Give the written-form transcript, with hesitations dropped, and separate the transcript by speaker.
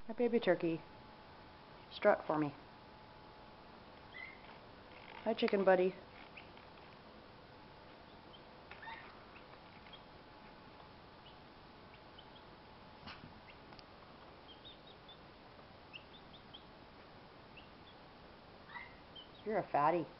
Speaker 1: My baby turkey. Strut for me. Hi, chicken buddy. You're a fatty.